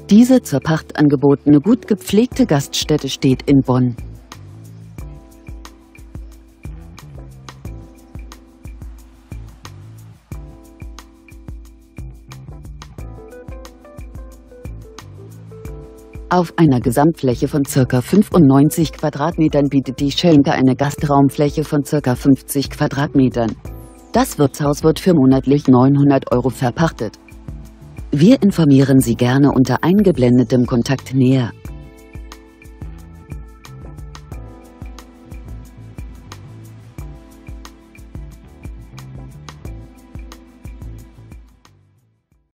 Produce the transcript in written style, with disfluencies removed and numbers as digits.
Diese zur Pacht angebotene gut gepflegte Gaststätte steht in Bonn. Auf einer Gesamtfläche von ca. 95 Quadratmetern bietet die Schelmke eine Gastraumfläche von ca. 50 Quadratmetern. Das Wirtshaus wird für monatlich 900 € verpachtet. Wir informieren Sie gerne unter eingeblendetem Kontakt näher.